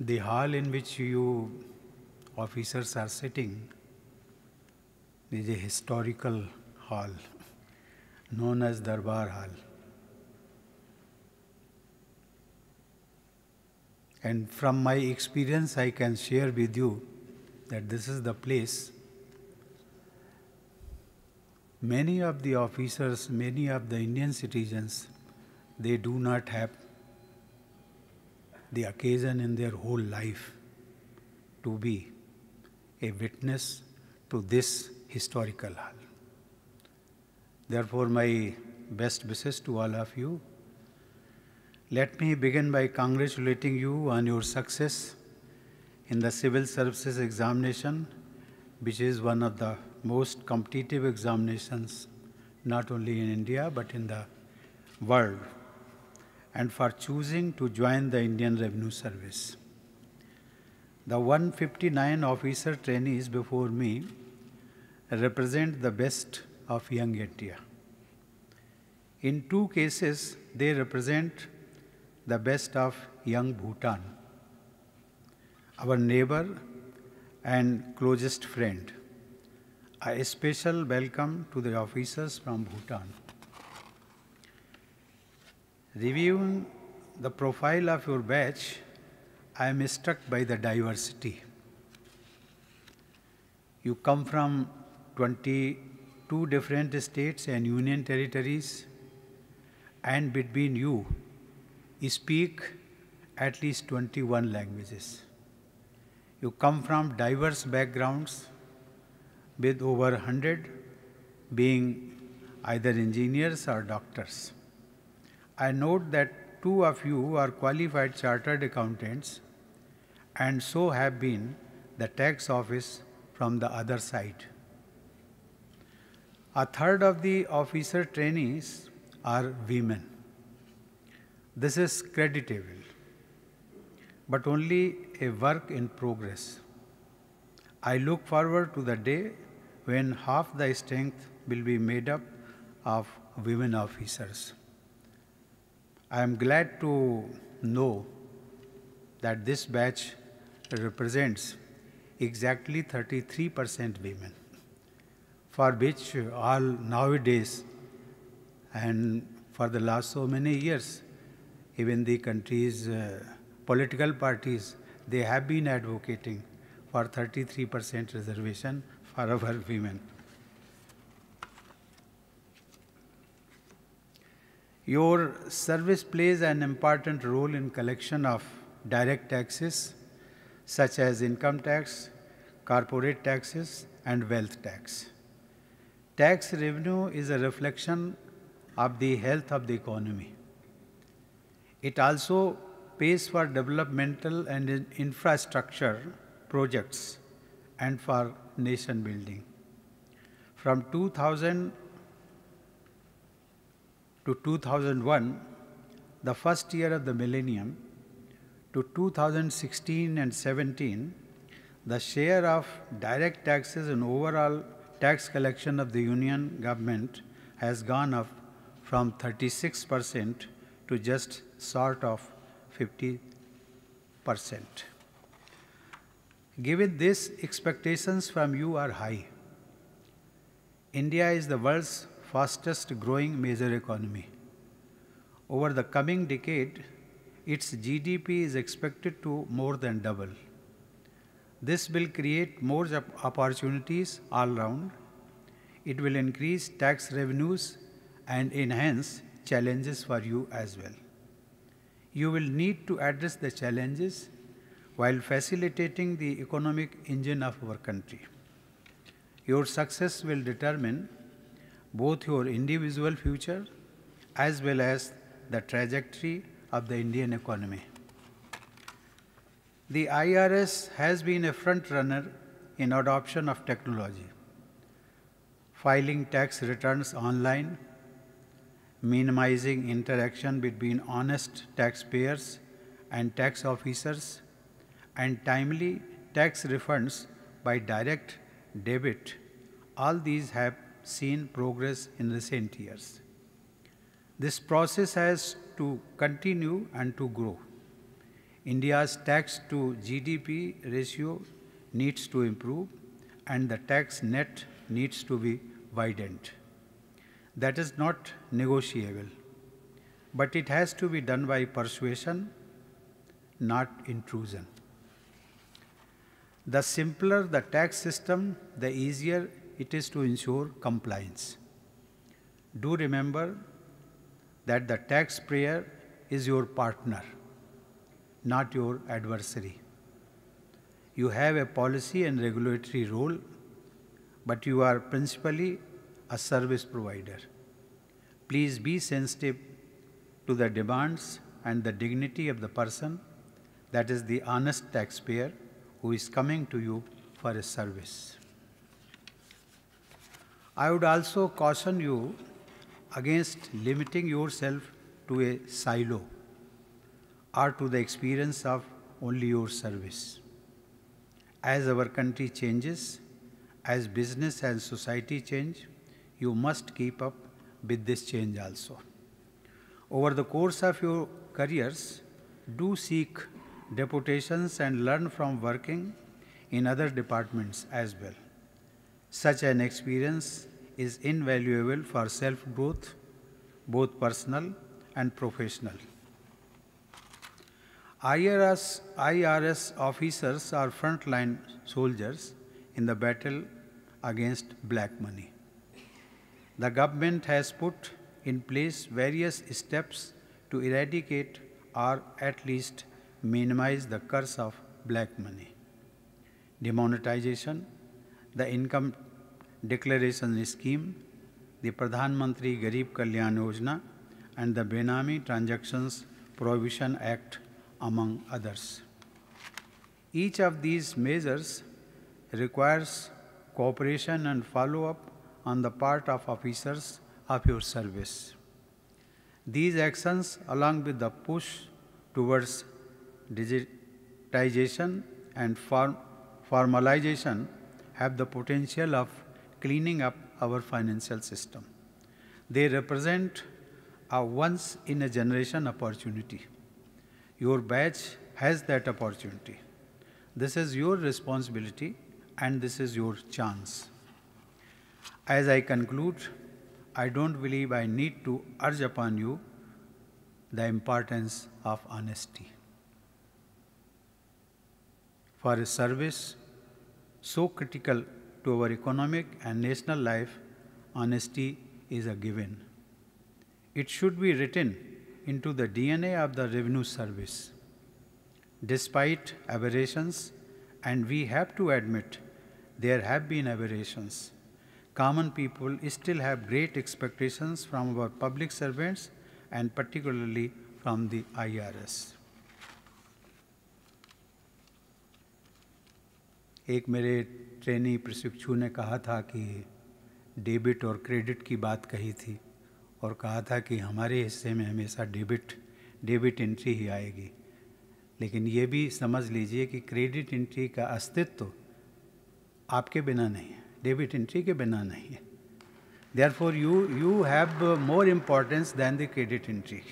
The hall in which you officers are sitting is a historical hall known as Darbar Hall. And from my experience, I can share with you that this is the place many of the officers, many of the Indian citizens, they do not have the occasion in their whole life to be a witness to this historical hall. Therefore, my best wishes to all of you. Let me begin by congratulating you on your success in the civil services examination, which is one of the most competitive examinations, not only in India, but in the world, and for choosing to join the Indian Revenue Service. The 159 officer trainees before me represent the best of young India. In two cases, they represent the best of young Bhutan, our neighbor and closest friend. A special welcome to the officers from Bhutan. Reviewing the profile of your batch, I am struck by the diversity. You come from 22 different states and union territories, and between you speak at least 21 languages. You come from diverse backgrounds, with over 100 being either engineers or doctors. I note that 2 of you are qualified chartered accountants and so have been the tax office from the other side. A third of the officer trainees are women. This is creditable, but only a work in progress. I look forward to the day when half the strength will be made up of women officers. I am glad to know that this batch represents exactly 33% women, for which all nowadays and for the last so many years, even the country's political parties, they have been advocating for 33% reservation for our women. Your service plays an important role in collection of direct taxes such as income tax, corporate taxes, and wealth tax. Tax revenue is a reflection of the health of the economy. It also pays for developmental and infrastructure projects and for nation building. From 2000 to 2001, the first year of the millennium, to 2016 and 17, the share of direct taxes in overall tax collection of the union government has gone up from 36% to just short of 50%. Given this, expectations from you are high. India is the world's fastest growing major economy. Over the coming decade, its GDP is expected to more than double. This will create more opportunities all round. It will increase tax revenues and enhance challenges for you as well. You will need to address the challenges while facilitating the economic engine of our country. Your success will determine both your individual future as well as the trajectory of the Indian economy. The IRS has been a front runner in adoption of technology, filing tax returns online, minimizing interaction between honest taxpayers and tax officers, and timely tax refunds by direct debit. All these have seen progress in recent years. This process has to continue and to grow. India's tax to GDP ratio needs to improve and the tax net needs to be widened. That is not negotiable, but it has to be done by persuasion, not intrusion. The simpler the tax system, the easier it is to ensure compliance. Do remember that the taxpayer is your partner, not your adversary. You have a policy and regulatory role, but you are principally a service provider. Please be sensitive to the demands and the dignity of the person, that is the honest taxpayer who is coming to you for a service. I would also caution you against limiting yourself to a silo or to the experience of only your service. As our country changes, as business and society change, you must keep up with this change also. Over the course of your careers, do seek deputations and learn from working in other departments as well. Such an experience is invaluable for self-growth, both personal and professional. IRS officers are frontline soldiers in the battle against black money. The government has put in place various steps to eradicate or at least minimize the curse of black money. Demonetization, the income declaration scheme, the Pradhan Mantri Garib Kalyan Yojana, and the Benami Transactions Prohibition Act, among others. Each of these measures requires cooperation and follow-up on the part of officers of your service. These actions, along with the push towards digitization and formalization, have the potential of cleaning up our financial system. They represent a once-in-a-generation opportunity. Your batch has that opportunity. This is your responsibility and this is your chance. As I conclude, I don't believe I need to urge upon you the importance of honesty. For a service so critical to our economic and national life, honesty is a given. It should be written into the DNA of the revenue service. Despite aberrations, and we have to admit there have been aberrations, common people still have great expectations from our public servants and particularly from the IRS. एक मेरे trainee प्रशिक्षु ने कहा था कि debit और credit की बात कही थी और कहा था कि हमारे हिस्से में हमेशा डेबिट एंट्री ही आएगी, लेकिन ये भी समझ लीजिए कि क्रेडिट एंट्री का अस्तित्व आपके बिना नहीं है, डेबिट एंट्री के बिना नहीं है. Therefore, you have more importance than the credit entry.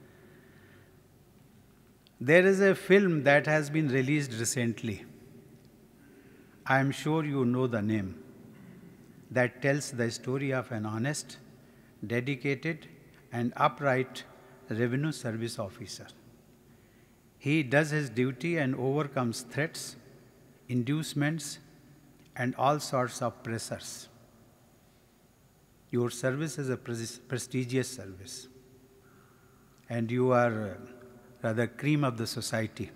There is a film that has been released recently. I am sure you know the name. That tells the story of an honest, dedicated, and upright revenue service officer. He does his duty and overcomes threats, inducements, and all sorts of pressures. Your service is a prestigious service, and you are rather cream of the society.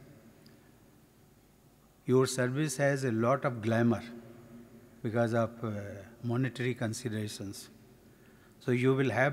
Your service has a lot of glamour because of monetary considerations. So you will have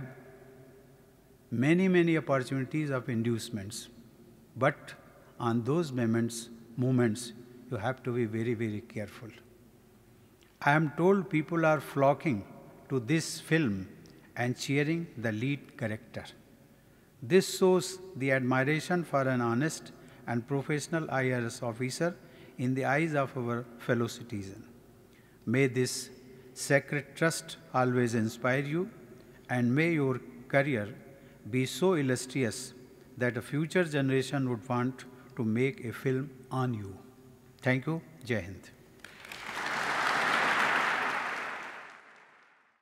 many opportunities of inducements, but on those moments you have to be very careful. I am told people are flocking to this film and cheering the lead character. This shows the admiration for an honest and professional IRS officer in the eyes of our fellow citizen. May this sacred trust always inspire you, and may your career be so illustrious that a future generation would want to make a film on you. Thank you. Jai Hind.